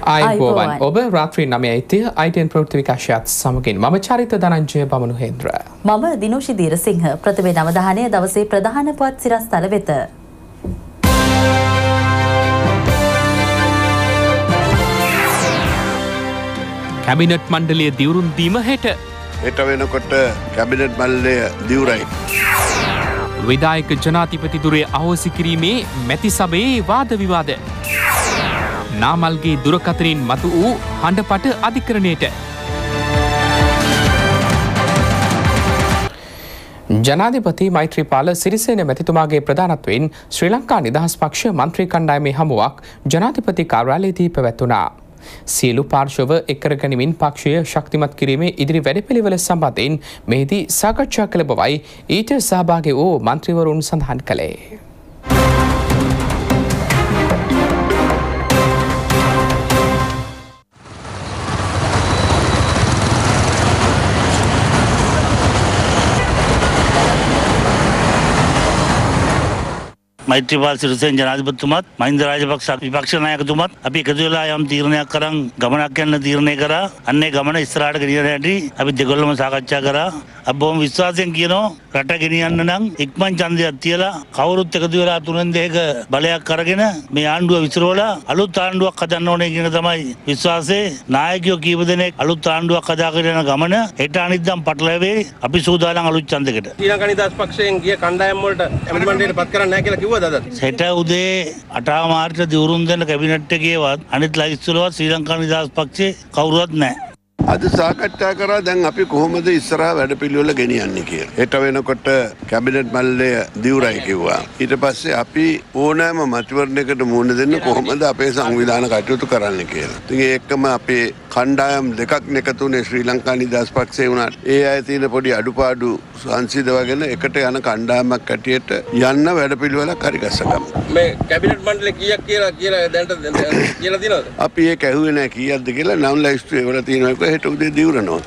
ආයුබෝවන් ඔබ රාත්‍රී 9:30 ITN ප්‍රවෘත්ති විකාශයත් සමගින් මම චරිත ධනංජය බමනුහේන්ද්‍ර මම දිනෝෂි දීරසිංහ ප්‍රථම අවධානය දවසේ ප්‍රධාන පුවත් සිරස්තල වෙත කැබිනට් මණ්ඩලයේ දිවුරුම් දීම හෙට වෙනකොට කැබිනට් මණ්ඩලය දිවුරයි විධායක ජනාධිපති දුරේ අහෝසි කිරීමේ මැති සභයේ වාද විවාද නාමල්ගේ දුරකථනින් මතු වූ හඬපට අධිකරණයට ජනාධිපති මෛත්‍රීපාල සිරිසේන මැතිතුමාගේ ප්‍රධානත්වයෙන් ශ්‍රී ලංකා නිදහස් පක්ෂ මන්ත්‍රී කණ්ඩායමේ හමුවක් ජනාධිපති කාර්යාලයේදී පැවැත්වුණා. සියලු පාර්ශව එක්කරගනිමින් පක්ෂය ශක්තිමත් කිරීමේ ඉදිරි වැඩපිළිවෙල සම්බන්ධයෙන් මෙහිදී සාකච්ඡා කළ බවයි ඊට සහභාගී වූ මන්ත්‍රීවරුන් සඳහන් කළේ. මෛත්‍රීපාල සිරිසේන ජනාධිපතිතුමත් මහින්ද රාජපක්ෂ විපක්ෂ නායකතුමත් අපි එකතු වෙලා යම් තීරණයක් කරන් ගමනක් යන්න තීරණය කරා. අන්නේ ගමන ඉස්සරහට ගෙනියන හැටි අපි දෙගොල්ලම සාකච්ඡා කරා. අපි බොහොම විශ්වාසයෙන් කියනවා රට ගෙනියන්න නම් ඉක්මන් ඡන්දයක් තියලා කවුරුත් එකතු වෙලා තුනෙන් දෙක බලයක් අරගෙන මේ ආණ්ඩුව විසිරවලා අලුත් ආණ්ඩුවක් හදන්න ඕනේ කියන තමයි විශ්වාසය. නායකයෝ කීප දෙනෙක් අලුත් ආණ්ඩුවක් හදාගෙන යන ගමන හෙට අනිද්දාම පටලැවේ. අපි සූදානම් අලුත් ඡන්දයකට. ශ්‍රී ලංකා නිදහස් පක්ෂයෙන් ගිය කණ්ඩායම් වලට ඇමති මණ්ඩලයට පත් කරන්න නැහැ කියලා කිව්වා. හෙට උදේ 8 මාර්ට දිවුරුම් දෙන්න කැබිනට් එකේවත් අනිත් ලයිස්තුලවත් ශ්‍රී ලංකා නිදහස් පක්ෂේ කවුරුවත් නැහැ. අද සාකච්ඡා කරා දැන් අපි කොහොමද ඉස්සරහා වැඩපිළිවෙල ගෙනියන්නේ කියලා. හෙට වෙනකොට කැබිනට් මණ්ඩලය දිවුරයි කිව්වා. ඊට පස්සේ අපි ඕනෑම මැතිවරණයකට මුහුණ දෙන්න කොහොමද අපේ සංවිධාන කටයුතු කරන්න කියලා. ඉතින් ඒකම අපේ කණ්ඩායම් දෙකක් එකතුනේ ශ්‍රී ලංකා නිදහස් පක්ෂේ වුණාට ඒ අය තියෙන පොඩි අඩුපාඩු සංසිඳවගෙන එකට යන කණ්ඩායමක් ඇටියට යන්න වැඩපිළිවෙලක් හරි ගස්සගමු. මේ කැබිනට් මණ්ඩලය කීයක් කියලා දැනට කියලා දිනවද? අපි ඒක ඇහුවේ නැහැ කීයක්ද කියලා. නම් ලයිස්ට් වල තියෙනවා හෙට උදේ දිවුරනවා.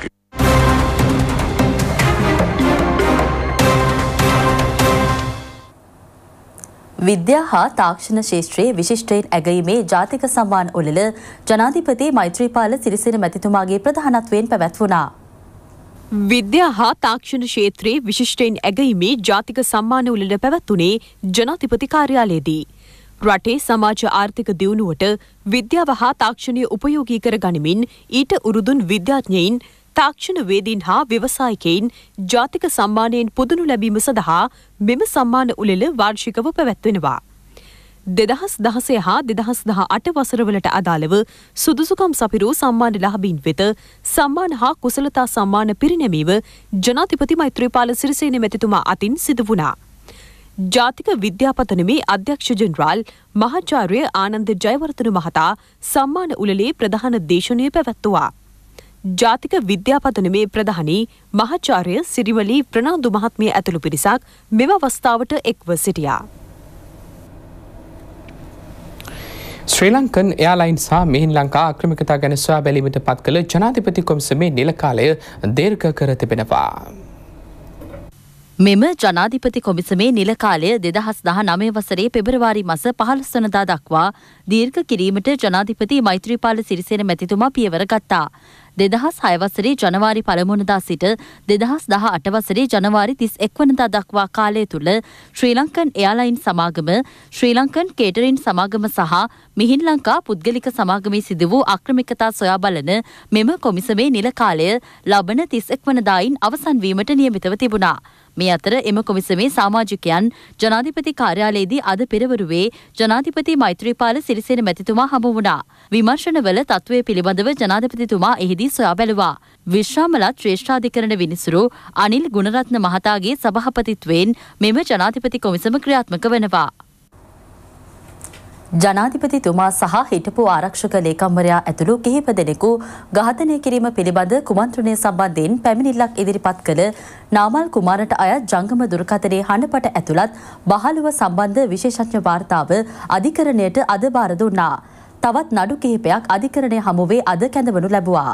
විද්‍යා හා තාක්ෂණ ශාස්ත්‍රයේ විශිෂ්ටයෙන් ඇගීමේ ජාතික සම්මාන උළෙල ජනාධිපති මෛත්‍රීපාල සිරිසේන මැතිතුමාගේ ප්‍රධානත්වයෙන් පැවැත්වුණා. විද්‍යා හා තාක්ෂණ ක්ෂේත්‍රයේ විශිෂ්ටයෙන් ඇගීමේ ජාතික සම්මාන උළෙල පැවැත්වුණේ ජනාධිපති කාර්යාලයේදී. රටේ සමාජ ආර්ථික දියුණුවට විද්‍යාව හා තාක්ෂණය උපයෝගී කර ගනිමින් ඊට උරුදුන් විද්‍යාඥයින් තාක්ෂණ වේදීන් හා ව්‍යවසායකයින් ජාතික සම්මානයෙන් පුදනු ලැබීම සඳහා මෙම සම්මාන උළෙල වාර්ෂිකව පැවැත්වෙනවා. 2016 හා 2018 වසරවලට අදාළව සුදුසුකම් සපිරූ සම්මාන ලාභීන් වෙත සම්මාන හා කුසලතා සම්මාන පිරිනැමීම ජනාධිපති මෛත්‍රීපාල සිරිසේන මැතිතුමා අතින් සිදු වුණා. ජාතික විද්‍යාපතනමේ අධ්‍යක්ෂ ජෙනරාල් මහාචාර්ය ආනන්ද ජයවර්ධන මහතා සම්මාන උළෙලේ ප්‍රධාන දේශනය පැවැත්වුවා. ජාතික විද්‍යාපතනමේ ප්‍රධානී මහාචාර්ය සිරිමලී ප්‍රනාන්දු මහත්මිය ඇතුළු පිරිසක් මෙම අවස්ථාවට එක්ව සිටියා. ශ්‍රී ලංකන් එයාලයින්ස් සහ මෙහින් ලංකා අක්‍රමිකතා ගැන සොයා බැලීමට පත් කළ ජනාධිපති කොමිසමේ නිල කාලය දීර්ඝ කර තිබෙනවා. මෙම ජනාධිපති කොමිසමේ නිල කාලය 2019 වසරේ පෙබරවාරි මාස 15 වනදා දක්වා දීර්ඝ කිරීමට ජනාධිපති මෛත්‍රීපාල සිරිසේන මැතිතුමා පියවර ගත්තා. 2006 වසරේ ජනවාරි 1 වනදා සිට 2018 වසරේ ජනවාරි 31 වනදා දක්වා කාලය තුල ශ්‍රී ලංකන් එයාලයින් සමාගම, ශ්‍රී ලංකන් කේටරින් සමාගම සහ මිහින් ලංකා පුද්ගලික සමාගමේ සිදු වූ අක්‍රමිකතා සොයා බලන මෙම කොමිසමේ නිල කාලය ලබන 31 වනදායින් අවසන් වීමට නියමිතව තිබුණා. මේ අතර එම කොමිසමේ සමාජිකයන් ජනාධිපති කාර්යාලයේදී අද පෙරවරුවේ ජනාධිපති මෛත්‍රීපාල සිරිසේන මැතිතුමා හමු වුණා. විමර්ශනවල තත්ත්වය පිළිබඳව ජනාධිපතිතුමා එහිදී සොයා බැලුවා. විශ්‍රාමලත් ශ්‍රේෂ්ඨාධිකරණ විනිසුරු අනිල් ගුණරත්න මහතාගේ සභාපතිත්වයෙන් මෙම ජනාධිපති කොමිසම ක්‍රියාත්මක වෙනවා. ජනාධිපතිතුමා සහ හිටපු ආරක්ෂක ලේකම්වරයා ඇතුළු කිහිප දෙනෙකු ඝාතනය කිරීම පිළිබඳ කුමන්ත්‍රණය සම්බන්ධයෙන් පැමිණිල්ලක් ඉදිරිපත් කළ නාමල් කුමාරට අයත් ජංගම දුරකථනයේ හඬපට ඇතුළත් බහලුව සම්බන්ධ විශේෂඥ වාර්තාව අධිකරණයට අද බාර දුන්නා. තවත් නඩු කිහිපයක් අධිකරණය හමුවේ අද කැඳවනු ලැබුවා.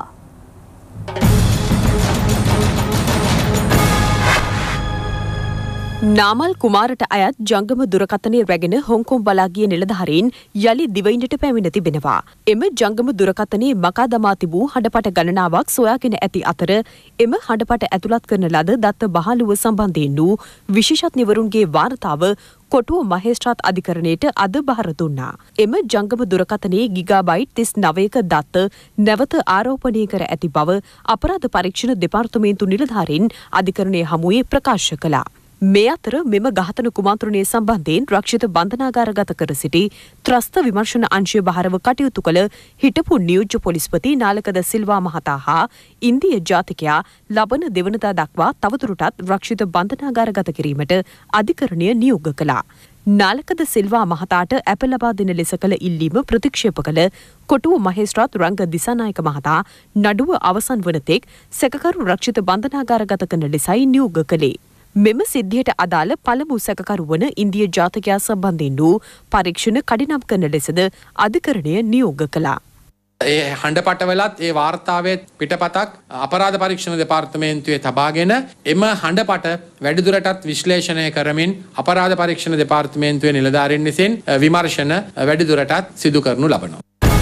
නාමල් කුමාරට අයත් ජංගම දුරකථනය රැගෙන හොංකොං බලා ගිය නිලධාරීන් යළි දිවයිනට පැමිණ තිබෙනවා. එම ජංගම දුරකථනයේ මකා දමා තිබූ හඬපට ගණනාවක් සොයාගෙන ඇති අතර එම හඬපට ඇතුළත් කරන ලද දත්ත බහලුව සම්බන්ධයෙන් වූ විශේෂඥවරුන්ගේ වාර්තාව කොටුව මහේස්ත්‍රාත් අධිකරණයට අද බහර දුන්නා. එම ජංගම දුරකථනයේ ගිගාබයිට් 39ක දත්ත නැවත ආරෝපණය කර ඇති බව අපරාධ පරීක්ෂණ දෙපාර්තමේන්තු නිලධාරීන් අධිකරණයේ හමුවේ ප්‍රකාශ කළා. මේ අතර මෙම ඝාතන කුමන්ත්‍රණය සම්බන්ධයෙන් රක්ෂිත බන්ධනාගාරගත කර සිටි ත්‍රස්ත විමර්ශන අංශය බහරව කටයුතු කළ හිටපු නියෝජ්‍ය පොලිස්පති නාලකද සිල්වා මහතා හා ඉන්දිය ජාතිකයා ලබන දෙවනදා දක්වා තවදුරටත් රක්ෂිත බන්ධනාගාරගත කිරීමට අධිකරණය නියෝග කළා. නාලකද සිල්වා මහතාට ඇප ලබා දෙන ලෙස කළ ඉල්ලීම ප්‍රතික්ෂේප කළ කොටුව මහේස්ත්‍රාත් රංග දිසානායක මහතා නඩුව අවසන් වන තෙක් සැකකරු රක්ෂිත බන්ධනාගාරගත කරන ලෙසයි නියෝග කළේ. මෙම සිද්ධියට අදාළ පළමු සැකකරු වන ඉන්දිය ජාතිකයා සම්බන්ධයෙන් වූ පරීක්ෂණ කඩිනම් කරන ලෙසද අධිකරණය නියෝග කළා. ඒ හඬපටවලත් ඒ වාර්තාවේ පිටපතක් අපරාධ පරීක්ෂණ දෙපාර්තමේන්තුවේ තබාගෙන එම හඬපට වැඩිදුරටත් විශ්ලේෂණය කරමින් අපරාධ පරීක්ෂණ දෙපාර්තමේන්තුවේ නිලධාරීන් විසින් විමර්ශන වැඩිදුරටත් සිදු කරනු ලබනවා.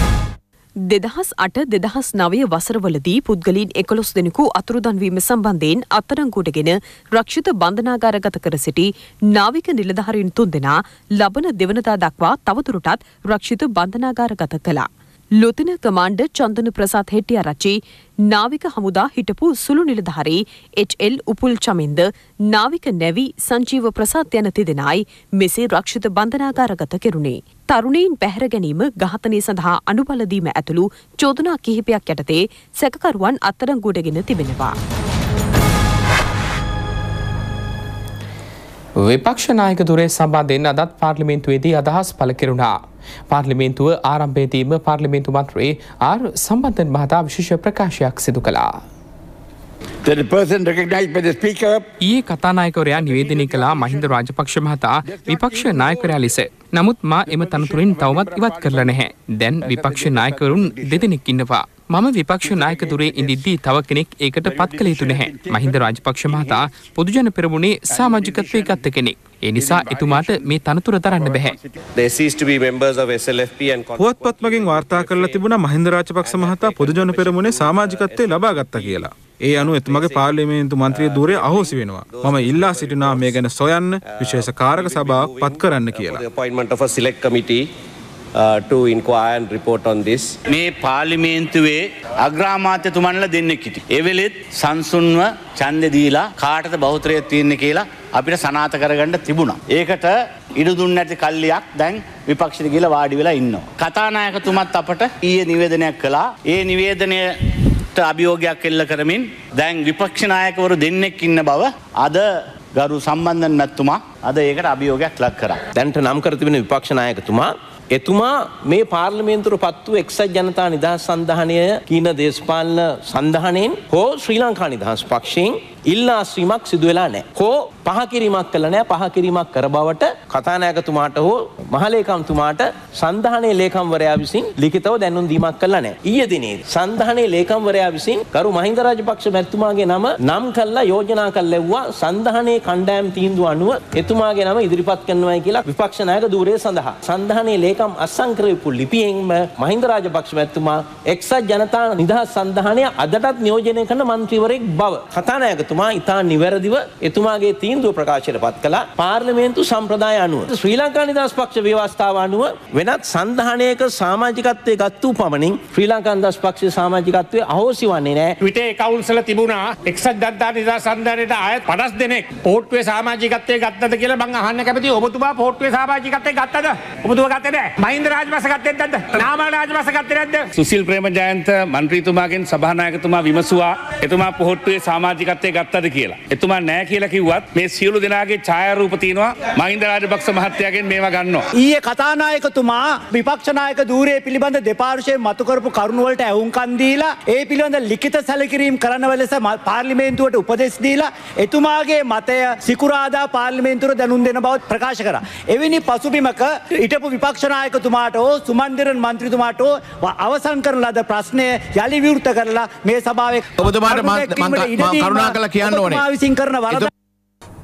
2008-2009 වසරවලදී පුද්ගලයන් 11 දෙනෙකු අතුරුදන්වීම සම්බන්ධයෙන් අත්අඩංගුවටගෙන රක්ෂිත බන්ධනාගාරගත කර සිටි නාවික නිලධාරීන් 3 දෙනා ලබන දෙවනදා දක්වා තවදුරටත් රක්ෂිත බන්ධනාගාරගත කළා. ලොතින කමාන්ඩර් චන්දන ප්‍රසාද් හෙට්ටිආරච්චි, නාවික හමුදා හිටපු සුළු නිලධාරී HL උපුල් චමින්ද, නාවික නැවි සංජීව ප්‍රසාද් යන තිදෙනායි මෙසේ රක්ෂිත බන්ධනාගාරගත කෙරුණේ. තරුණයින් පැහැර ගැනීම, ඝාතනය සඳහා අනුබල දීම ඇතුළු චෝදනා කිහිපයක් යටතේ සැකකරුවන් අත්අඩංගුවටගෙන තිබෙනවා. විපක්ෂ නායක දුරේ සම්බන්ධයෙන් අදත් පාර්ලිමේන්තුවේදී අදහස් පළ කෙරුණා. පාර්ලිමේන්තුව ආරම්භයේදීම පාර්ලිමේන්තු මන්ත්‍රී ආර් සම්බන්ධන් මහතා විශේෂ ප්‍රකාශයක් සිදු කළා. ඊයේ කතානායකවරයා නිවේදනය කළා මහින්ද රාජපක්ෂ මහතා විපක්ෂ නායකවරයා ලෙස. නමුත් මා එම තනතුරින් තවමත් ඉවත් කරලා නැහැ. දැන් විපක්ෂ නායකවරුන් දෙදෙනෙක් ඉන්නවා. මම විපක්ෂ නායක දුරේ ඉඳිද්දී තව කෙනෙක් ඒකට පත් කළ යුතු නැහැ. මහින්ද රාජපක්ෂ මහතා පොදුජන පෙරමුණේ සමාජිකත්වයේ ගත්ත කෙනෙක්. ඒ නිසා එතුමාට මේ තනතුර දරන්න බැහැ. පුවත්පත් මගින් වාර්තා කරලා තිබුණා මහින්ද රාජපක්ෂ මහතා පොදුජන පෙරමුණේ සමාජිකත්වයේ ලබා ගත්තා කියලා. ඒ අනුව එතුමාගේ පාර්ලිමේන්තු මන්ත්‍රී ධූරය අහෝසි වෙනවා. මම ඉල්ලා සිටිනා මේ ගැන සොයන්න විශේෂ කාරක සභාවක් පත් කරන්න කියලා. To inquire and report on this. මේ පාර්ලිමේන්තුවේ අග්‍රාමාත්‍යතුමන්ලා දෙන්නෙක් හිටියේ. ඒ වෙලෙත් සංසුන්ව ඡන්දේ දීලා කාටද බහුතරය තියෙන්නේ කියලා අපිට සනාථ කරගන්න තිබුණා. ඒකට ඉඩ දුන්නේ නැති කල්ලියක් දැන් විපක්ෂෙට ගිහලා වාඩි වෙලා ඉන්නවා. කතානායකතුමත් අපට ඊයේ නිවේදනයක් කළා. ඒ නිවේදනයට අභියෝගයක් එල්ල කරමින් දැන් විපක්ෂ නායකවරු දෙන්නෙක් ඉන්න බව අද ගරු සම්බන්ධන් මැතිතුමා අද ඒකට අභියෝගයක් ලක් කරා. දැන්ට නම් කර තිබෙන විපක්ෂ නායකතුමා එතුමා මේ පාර්ලිමේන්තුවට පත්ව එක්සත් ජනතා නිදහස් සන්ධානය කියන දේශපාලන සන්ධානයෙන් හෝ ශ්‍රී ලංකා නිදහස් පක්ෂයෙන් ඉල්ලාස්වීමක් සිදු වෙලා නැහැ. හෝ පහකිරීමක් කළා නැහැ. පහකිරීමක් කර බවට කතානායකතුමාට හෝ මහලේකම්තුමාට සන්ධානයේ ලේකම්වරයා විසින් ලිඛිතව දැනුම් දීමක් කළා නැහැ. ඊයේ දිනේ සන්ධානයේ ලේකම්වරයා විසින් කරු මහින්ද රාජපක්ෂ මැතිතුමාගේ නම නම් කළා යෝජනා කළෙව්වා සන්ධානයේ කණ්ඩායම් තීන්දුව අනුව එතුමාගේ නම ඉදිරිපත් කරනවායි කියලා විපක්ෂ නායක ධූරය සඳහා. සන්ධානයේ ලේකම් අත්සන් කරපු ලිපියෙන්ම මහින්ද රාජපක්ෂ මැතිතුමා එක්සත් ජනතා නිදහස් සන්ධානය අදටත් නියෝජනය කරන මන්ත්‍රීවරයෙක් බව කතානායකතුමා ඉතා නිවැරදිව එතුමාගේ තීන්දුව ප්‍රකාශයට පත් කළා. පාර්ලිමේන්තු සම්ප්‍රදාය අනුව ශ්‍රී ලංකා නිදහස් පක්ෂ ව්‍යවස්ථාව අනුව වෙනත් සන්ධානයක සමාජිකත්වයේ ගත්තු පමණින් ශ්‍රී ලංකා නිදහස් පක්ෂයේ සමාජිකත්වයේ අහෝසි වන්නේ නැහැ. ට්විටර් accounts වල තිබුණා එක්සත් ජනතා නිදහස් සන්ධානයට ආයත් 50 දෙනෙක් පොට්ටුවේ සමාජිකත්වයේ ගත්තද කියලා මම අහන්න කැමතියි. ඔබතුමා පොට්ටුවේ සමාජිකත්වයේ ගත්තද? ඔබතුමා ගත්තේ නැහැ. මහින්ද රාජපක්ෂ ගත්තේ නැද්ද? නාමල් රාජපක්ෂ ගත්තේ නැද්ද? සුසිල් ප්‍රේමජයන්ත මන්ත්‍රීතුමාගෙන් සභානායකතුමා විමසුවා එතුමා පොහොට්ටුවේ සමාජිකත්වයේ ගත්තද කියලා. එතුමා නෑ කියලා කිව්වත් මේ සියලු දෙනාගේ ඡායාරූප තියෙනවා. මහින්ද රාජපක්ෂ මහත්තයාගෙන් මේවා ගන්නවා. ඊයේ කතානායකතුමා විපක්ෂ නායක ධූරය පිළිබඳ දෙපාර්ශ්වයෙන් මතු කරපු කරුණු වලට ඇහුම්කන් දීලා ඒ පිළිබඳ ලිඛිත සැලකිරීම කරන වෙලෙස පාර්ලිමේන්තුවට උපදෙස් දීලා එතුමාගේ මතය සිකුරාදා පාර්ලිමේන්තුවට දැනුම් දෙන බව ප්‍රකාශ කරා. එවැනි පසුබිමක හිටපු විපක්ෂ නායකතුමාට හෝ සුමන්දිරන් මන්ත්‍රීතුමාට අවසන් කරන ලද ප්‍රශ්නය යලි විවෘත කරලා මේ සභාවේ ඔබතුමාට මම කරුණාකරලා කියන්න ඕනේ.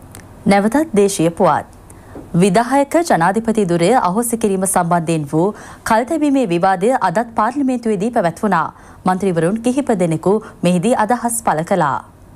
නැවතත් දේශීය පුවත්. විධායක ජනාධිපති දුරය අහෝසි කිරීම සම්බන්ධයෙන් වූ කල්තැබීමේ විවාදය අදත් පාර්ලිමේන්තුවේදී පැවැත්වුණා. මන්ත්‍රීවරුන් කිහිප දෙනෙකු මෙහිදී අදහස් පළ කළා.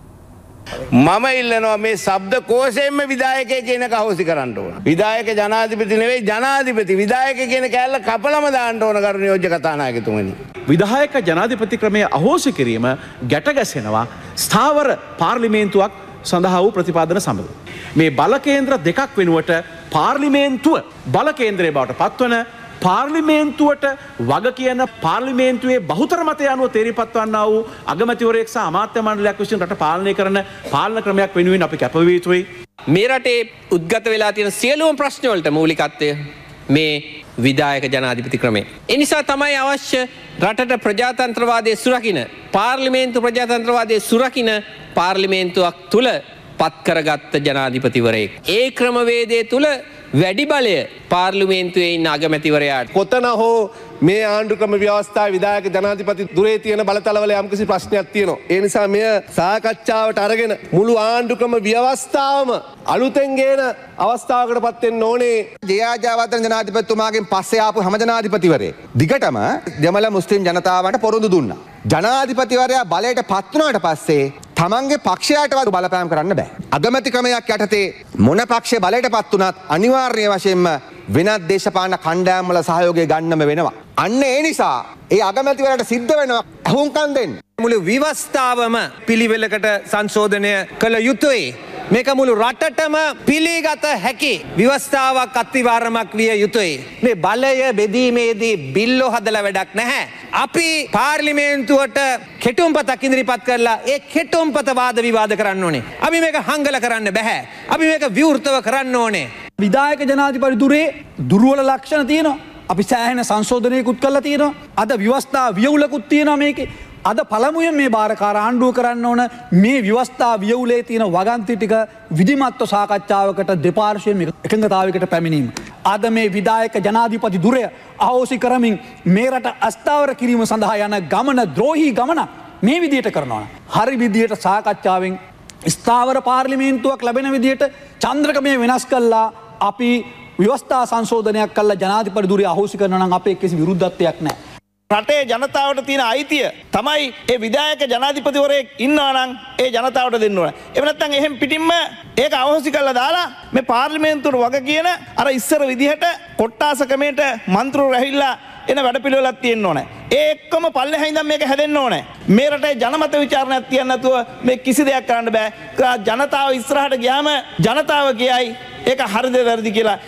මම ඉල්ලනවා මේ ශබ්ද කෝෂයෙන්ම විධායකයෙක් කියන එක අහෝසි කරන්න ඕන. විධායක ජනාධිපති නෙවෙයි ජනාධිපති විධායක කියන කෑල්ල කපලම දාන්න ඕන කරු නියෝජ්‍ය කතානායකතුමනි. විධායක ජනාධිපති ක්‍රමය අහෝසි කිරීම ගැට ගැසෙනවා ස්ථාවර පාර්ලිමේන්තුවක් සඳහා වූ ප්‍රතිපාදන සමග. මේ බලකේන්ද්‍ර දෙකක් වෙනුවට පාර්ලිමේන්තුව බලකේන්ද්‍රය බවට පත්වන පාර්ලිමේන්තුවට වග කියන පාර්ලිමේන්තුවේ බහුතර මතය අනුව තේරීපත් වන්නා වූ අගමැතිවරයෙක් සහ අමාත්‍ය මණ්ඩලයක් විසින් රට පාලනය කරන පාලන ක්‍රමයක් වෙනුවෙන් අපි කැපවිය යුතුයි. මේ රටේ උද්ගත වෙලා තියෙන සියලුම ප්‍රශ්න වලට මූලිකත්වය මේ විධායක ජනාධිපති ක්‍රමය. ඒ නිසා තමයි අවශ්‍ය රටට ප්‍රජාතන්ත්‍රවාදයේ සුරකින්න පාර්ලිමේන්තු ප්‍රජාතන්ත්‍රවාදයේ සුරකින්න පාර්ලිමේන්තුවක් තුල පත් කරගත්ත ජනාධිපතිවරයෙක්. ඒ ක්‍රමවේදයේ තුල වැඩි බලය පාර්ලිමේන්තුවේ ඉන්න අගමැතිවරයාට. කොතන හෝ මේ ආණ්ඩුක්‍රම ව්‍යවස්ථාවේ විධායක ජනාධිපති දුරේ තියෙන බලතලවල යම්කිසි ප්‍රශ්නයක් තියෙනවා. ඒ නිසා මෙය සාකච්ඡාවට අරගෙන මුළු ආණ්ඩුක්‍රම ව්‍යවස්ථාවම අලුතෙන් ගේන අවස්ථාවකට පත් වෙන්න ඕනේ. ජයාජයවර්ධන ජනාධිපතිතුමාගෙන් පස්සේ ආපු හැම ජනාධිපතිවරයෙක් දිගටම දෙමළ මුස්ලිම් ජනතාවට පොරොන්දු දුන්නා. ජනාධිපතිවරයා බලයට පත් වුණාට පස්සේ තමන්ගේ පක්ෂයටවත් බලපෑම් කරන්න බෑ. අගමැති ක්‍රමයක් යටතේ මොන පක්ෂය බලයට පත් වුණත් අනිවාර්ය වශයෙන්ම වෙනත් දේශපාලන කණ්ඩායම් වල සහයෝගය ගන්නම වෙනවා. අන්න ඒ නිසා ඒ අගමැතිවරයාට සිද්ධ වෙනවා අහුම්කම් දෙන්න. මුළු විවස්ථාවම පිළිවෙලකට සංශෝධනය කළ යුතුයි. මේක මුළු රටටම පිළිගත හැකි විවස්ථාවක් අත්විවරමක් විය යුතුයි. මේ බලය බෙදීමේදී බිල්ලෝ හදලා වැඩක් නැහැ. අපි පාර්ලිමේන්තුවට කෙටුම්පතක් ඉදිරිපත් කරලා ඒ කෙටුම්පත වාද විවාද කරන්න ඕනේ. අපි මේක හංගල කරන්න බෑ. අපි මේක විවෘතව කරන්න ඕනේ. විධායක ජනාධිපති දුරේ දුර්වල ලක්ෂණ තියෙනවා. අපි සෑහෙන සංශෝධනයකුත් කරලා තියෙනවා. අද ව්‍යවස්ථා වියවුලකුත් තියෙනවා මේකේ. අද පළමුවෙන් මේ භාරකාර ආණ්ඩුව කරන්න ඕන මේ ව්‍යවස්ථා වියවුලේ තියෙන වගන්ති ටික විධිමත්ව සාකච්ඡාවකට දෙපාර්ශ්වයෙන් එකඟතාවයකට පැමිණීම. අද මේ විධායක ජනාධිපති දුරය අහෝසි කරමින් මේ රට අස්ථාවර කිරීම සඳහා යන ගමන ද්‍රෝහී ගමන මේ විදියට කරනවා. හරි විදියට සාකච්ඡාවෙන් ස්ථාවර පාර්ලිමේන්තුවක් ලැබෙන විදියට චන්ද්‍රකමය වෙනස් කළා අපි ව්‍යවස්ථා සංශෝධනයක් කළා ජනාධිපති දුරය අහෝසි කරනවා නම් අපේ කිසි විරුද්ධත්වයක් නැහැ. රටේ ජනතාවට තියෙන අයිතිය තමයි ඒ විධායක ජනාධිපතිවරයෙක් ඉන්නවා නම් ඒ ජනතාවට දෙන්න ඕන. එහෙම නැත්නම් එහෙම පිටින්ම ඒක අවශ්‍ය කරලා දාලා මේ පාර්ලිමේන්තුවට වග කියන අර ඉස්සර විදිහට කොට්ටාස ක්‍රමයට මන්ත්‍රීවරු ඇහිලා එන වැඩපිළිවෙලක් තියෙන්න ඕනේ. ඒ එක්කම පල්ලෙහා ඉඳන් මේක හැදෙන්න ඕනේ. මේ රටේ ජනමත විචාරණයක් තියන්න නැතුව මේ කිසි දෙයක් කරන්න බෑ. ජනතාව ඉස්සරහට ගියාම ජනතාව කියයි ඒක හරිද වැරදි කියලා.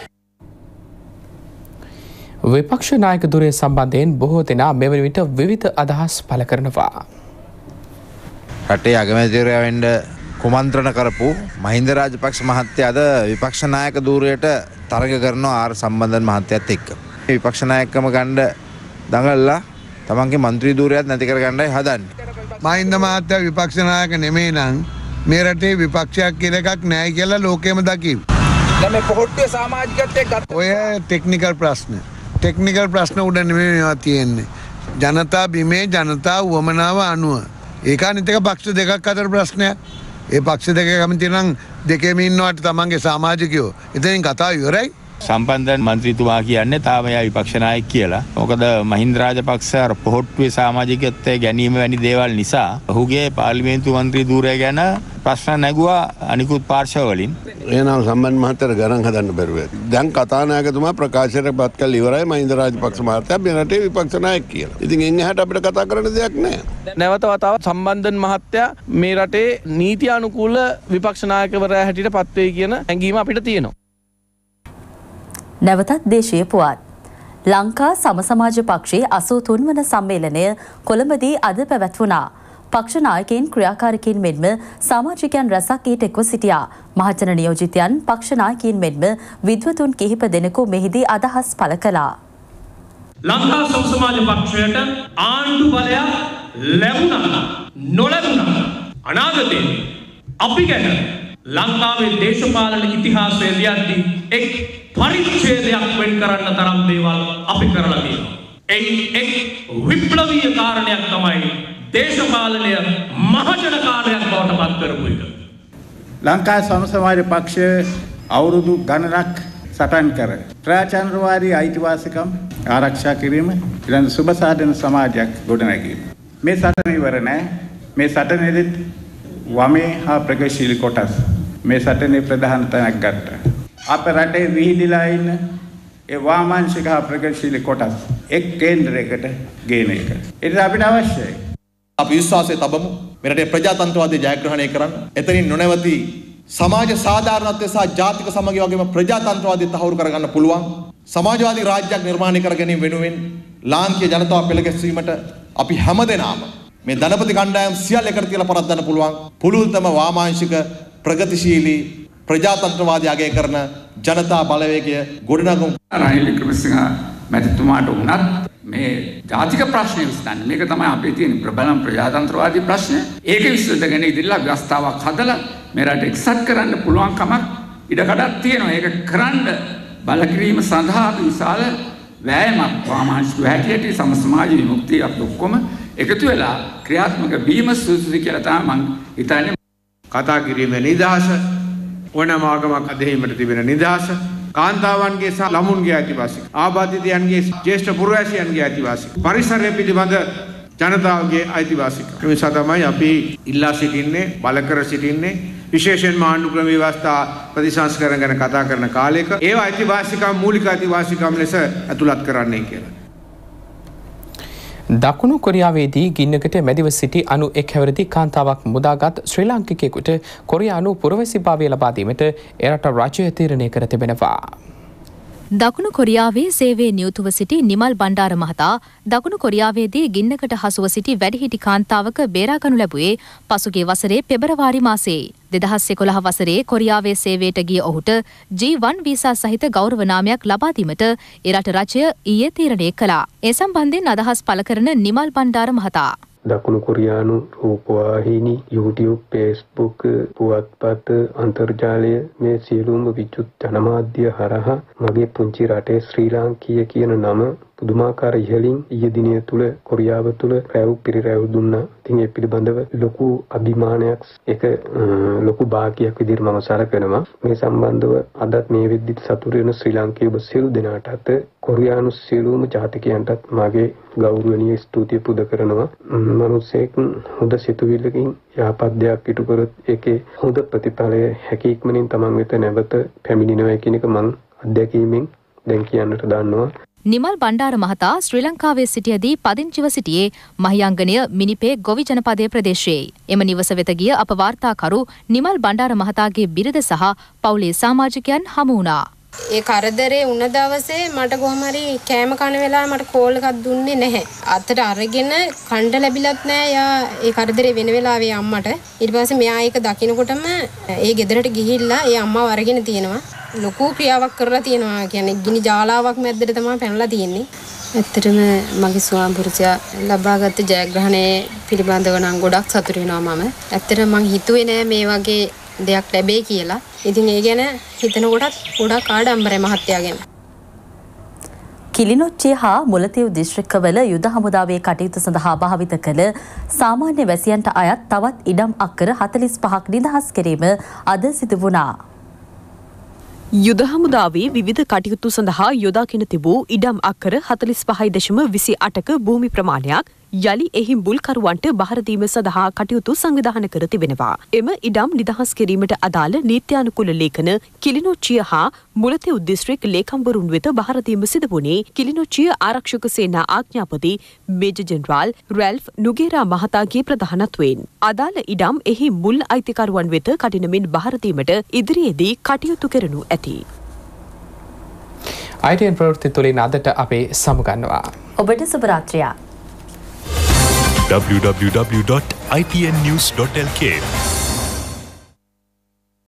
විපක්ෂ නායක දුරේ සම්බන්ධයෙන් බොහෝ දෙනා මෙවැනි විට විවිධ අදහස් පළ කරනවා. රටේ අගමැතිවරයා වෙන්න කුමන්ත්‍රණ කරපු මහින්ද රාජපක්ෂ මහත්තයා අද විපක්ෂ නායක ධූරයට තරග කරනවා ආර් සම්බන්ධන් මහත්තයත් එක්ක. විපක්ෂ නායකකම ගන්න දඟලලා තමන්ගේ മന്ത്രി ධූරයත් නැති කර ගන්නයි හදන්නේ. මහින්ද මහත්තයා විපක්ෂ නායක නෙමෙයි නම් මේ රටේ විපක්ෂයක් කියලා එකක් නැහැ කියලා ලෝකෙම දකිව්. දැන් මේ පොහොට්ටුවේ සමාජිකත්වයේ ගත්ත ඔය ටෙක්නිකල් ප්‍රශ්න. ටෙක්නිකල් ප්‍රශ්න උඩ නෙමෙයි මේවා තියෙන්නේ. ජනතා බිමේ ජනතා වමනාව අනුව. ඒක අනිත් එක පක්ෂ දෙකක් අතර ප්‍රශ්නයක්. ඒ පක්ෂ දෙක කැමති නම් දෙකේම ඉන්නවට තමන්ගේ සමාජිකයෝ. එතනින් කතාව ඉවරයි. සම්බන්ධන් මන්ත්‍රීතුමා කියන්නේ තාම එයා විපක්ෂ නායක කියලා. මොකද මහින්ද රාජපක්ෂ අර පොහොට්ටුවේ සමාජිකත්වයේ ගැනීම වැනි දේවල් නිසා ඔහුගේ පාර්ලිමේන්තු මන්ත්‍රී ධූරය ගැන ප්‍රශ්න නැගුවා අනිකුත් පාර්ශව වලින්. එහෙනම් සම්බන්ධ මහත්තයාට ගණන් හදන්න බැරුව ඇති. දැන් කතානායකතුමා ප්‍රකාශයට පත් කළ ඉවරයි මහින්ද රාජපක්ෂ මහත්තයා මේ රටේ විපක්ෂ නායක කියලා. ඉතින් එන්නේ හැට අපිට කතා කරන්න දෙයක් නැහැ. නැවත වතාවක් සම්බන්ධන් මහත්තයා මේ රටේ නීති අනුකූල විපක්ෂ නායකවරයා හැටියට පත් වෙයි කියන හැඟීම අපිට තියෙනවා. නැවතත් දේශීය පුවත්. ලංකා සමසමාජ පක්ෂයේ 83 වන සම්මේලනය කොළඹදී අද පැවැත්වුණා. පක්ෂ නායකයින් ක්‍රියාකාරකයින් මෙන්ම සමාජිකයන් රැසක් ඊට එක්ව සිටියා. මහජන නියෝජිතයන් පක්ෂ නායකයින් මෙන්ම විද්වතුන් කිහිප දෙනෙකු මෙහිදී අදහස් පළ කළා. ලංකා සමසමාජ පක්ෂයට ආණ්ඩු බලයක් ලැබුණා නොලැබුණා අනාගතේ අපි ගැන ලංකාවේ දේශපාලන ඉතිහාසය ලියද්දී එක් පරිච්ඡේදයක් වෙන් කරන්න තරම් දේවල් අපි කරලා තියෙනවා. එක් විප්ලවීය කාරණයක් තමයි දේශපාලනය මහජන කාර්යයක් බවට පත් කරපු එක. ලංකා සමසමාජ පක්ෂය අවුරුදු ගණනක් සටන් කර ප්‍රජාතන්ත්‍රවාදී අයිතිවාසිකම් ආරක්ෂා කිරීම ඊළඟ සුබ සාධන සමාජයක් ගොඩනැගීම. මේ සටන ඉවර නැහැ. මේ සටනේදී වමේ හා ප්‍රගතිශීලී කොටස් මේ සටනේ ප්‍රධාන තැනක් ගත්තා. අපේ රටේ විහිදිලා ඉන්න ඒ වාමාංශික හා ප්‍රගතිශීලී කොටස් එක් කේන්දරයකට ගේන එක. ඒක අපිට අවශ්‍යයි. අපි විශ්වාසය තබමු මේ රටේ ප්‍රජාතන්ත්‍රවාදී ජයග්‍රහණය කරන්න. එතනින් නොනවති සමාජ සාධාරණත්වය සහ ජාතික සමගිය වගේම ප්‍රජාතන්ත්‍රවාදී තහවුරු කරගන්න පුළුවන්. සමාජවාදී රාජ්‍යයක් නිර්මාණය කර ගැනීම වෙනුවෙන් ලාංකීය ජනතාව පෙළගැස්වීමට අපි හැමදෙනාම මේ ධනපති කණ්ඩායම් සියල්ල එකට තියලා පරද්දන්න පුළුවන්. පුළුල්තම වාමාංශික ප්‍රගතිශීලී ප්‍රජාතන්ත්‍රවාදී අගය කරන ජනතා බලවේගය ගොඩනගමු. රනිල් වික්‍රමසිංහ මැතිතුමාට උනත් මේ ජාතික ප්‍රශ්නය විසඳන්න මේක තමයි අපේ තියෙන ප්‍රබලම ප්‍රජාතන්ත්‍රවාදී ප්‍රශ්නය. ඒක විසඳගෙන ඉදිරියට ව්‍යවස්ථාවක් හදලා මේ රට එක්සත් කරන්න පුළුවන් කමක් ඉඩකඩක් තියෙනවා. ඒක කරන්න බල කිරීම සඳහා විශාල වෑයමක් වාමාංශික හැටියට සම සමාජ විමුක්තිය අපි ඔක්කොම එකතු වෙලා ක්‍රියාත්මක වීම සුදුසුයි කියලා තමයි මම හිතන්නේ. කතා කිරීමේ නිදහස, ඕනෑම ආගමක් අධ්‍යයනයට තිබෙන නිදහස, කාන්තාවන්ගේ සහ ළමුන්ගේ අයිතිවාසිකම්, ආබාධිතයන්ගේ ජ්‍යෙෂ්ඨ පුරවැසියන්ගේ අයිතිවාසිකම්, පරිසරය පිළිබඳ ජනතාවගේ අයිතිවාසිකම්. ඒ නිසා තමයි අපි ඉල්ලා සිටින්නේ, බල කර සිටින්නේ විශේෂයෙන්ම ආණ්ඩුක්‍රම ව්‍යවස්ථා ප්‍රතිසංස්කරණ ගැන කතා කරන කාලයක ඒවා අයිතිවාසිකම් මූලික අයිතිවාසිකම් ලෙස ඇතුළත් කරන්නයි කියලා. දකුණු කොරියාවේදී ගින්නකට මැදිව සිටි 91 හැවිරිදි කාන්තාවක් මුදාගත් ශ්‍රී ලාංකිකයෙකුට කොරියානු පුරවැසිභාවය ලබා දීමට එරට රජය තීරණය කර තිබෙනවා. දකුණු කොරියාවේ සේවයේ නියුතුව සිටි නිමල් බණ්ඩාර මහතා දකුණු කොරියාවේදී ගින්නකට හසුව සිටි වැඩිහිටි කාන්තාවක බේරාගනු ලැබුවේ පසුගිය වසරේ පෙබරවාරි මාසයේ. 2011 වසරේ කොරියාවේ සේවයට ගිය ඔහුට G1 වීසා සහිත ගෞරව නාමයක් ලබා දීමට එරට රජය ඊයේ තීරණය කළා. ඒ සම්බන්ධයෙන් අදහස් පළ කරන නිමල් බණ්ඩාර මහතා දකුණු කොරියානු රූපවාහිනි, YouTube, Facebook, පුවත්පත්, අන්තර්ජාලය මේ සියලුම විද්‍යුත් ජනමාධ්‍ය හරහා මගේ පුංචි රටේ ශ්‍රී ලාංකීය කියන නම පුදුමාකාර ඉහළින් ඊයේ දිනය තුල කොරියාව තුල රැව් පිරිරැව් දුන්නා. ඉතින් ඒ පිළිබඳව ලොකු අභිමානයක්, ඒක ලොකු භාග්‍යයක් විදිහට මම සලකනවා. මේ සම්බන්ධව අදත් මේ වෙද්දිත් සතුටු වෙන ශ්‍රී ලාංකේය ඔබ සියලු දෙනාටත් කොරියානු සියලුම ජාතිකයන්ටත් මගේ ගෞරවනීය ස්තුතිය පුද කරනවා. මනුස්සයෙක් හොඳ සිතුවිල්ලකින් යහපත් දෙයක් ඉටු කරොත් ඒකේ හොඳ ප්‍රතිඵලය හැකි ඉක්මනින් Taman වෙත නැවත පැමිණෙනවා කියන එක මම අත්දැකීමෙන් දැන් කියන්නට දන්නවා. නිමල් බණ්ඩාර මහතා ශ්‍රී ලංකාවේ සිටියදී පදිංචිව සිටියේ මහියංගනය මිනිපේ ගොවි ජනපදයේ ප්‍රදේශයේ. එම නිවස වෙත ගිය අප වාර්තාකරු නිමල් බණ්ඩාර මහතාගේ බිරිඳ සහ පවුලේ සමාජිකයන් හමු වුණා. ඒ කරදරේ උන දවසේ මට කොහොම හරි කෑම කන වෙලාව මට කෝල් එකක් දුන්නේ නැහැ. අතට අරගෙන කණ්ඩ ලැබිලත් නැහැ. යා ඒ කරදරේ වෙන වෙලාවේ අම්මට. ඊට පස්සේ මෙයා ඒක දකින්නකොටම ඒ ගෙදරට ගිහිල්ලා ඒ අම්මාව අරගෙන තියෙනවා. ලොකු ක්‍රියාවක් කරලා තියෙනවා. කියන්නේ ගිනි ජාලාවක් මැද්දට තමයි පැනලා තියෙන්නේ. ඇත්තටම මගේ ස්වාමි පුරුෂයා ලබාගත් ජයග්‍රහණයේ පිළිබඳව නම් ගොඩක් සතුටු වෙනවා මම. ඇත්තටම මං හිතුවේ නෑ මේ වගේ දෙයක් ලැබෙයි කියලා. ඉතින් ඒ ගැන හිතනකොටත් ගොඩක් ආඩම්බරයි මහත්තයා ගැන. කිලිනොච්චිය හා මුලතිව් දිස්ත්‍රික්කවල යුද හමුදාවේ කටයුතු සඳහා භාවිත කළ සාමාන්‍ය වැසියන්ට අයත් තවත් ඉඩම් අක්කර 45ක් නිදහස් කිරීම අද සිදු වුණා. යුද හමුදාවේ විවිධ කටයුතු සඳහා යොදාගෙන තිබූ ඉඩම් අක්කර 45.28ක භූමි ප්‍රමාණයක් යලි එහි මුල්කරුවන්ට බහර දීම සඳහා කටයුතු සංවිධානය කර තිබෙනවා. එම ඉඩම් නිදහස් කිරීමට අදාළ නීත්‍යානුකූල ලේඛන කිලිනොච්චිය හා මුලතිව් දිස්ත්‍රික් ලේකම්වරුන් වෙත බහර දීම සිදු වුණේ කිලිනොච්චිය ආරක්ෂක සේනා ආඥාපති මේජර් ජෙනරාල් රැල්ෆ් නුගේරා මහතාගේ ප්‍රධානත්වයෙන්. අදාළ ඉඩම් එහි මුල් අයිතිකරුවන් වෙත කඩිනමින් බහර දීමට ඉදිරියේදී කටයුතු කරනු ඇති. ITN ප්‍රවෘත්ති තුලින් අදට අපේ සමුගන්නවා. ඔබට සුබ රාත්‍රියක්. www.itnnews.lk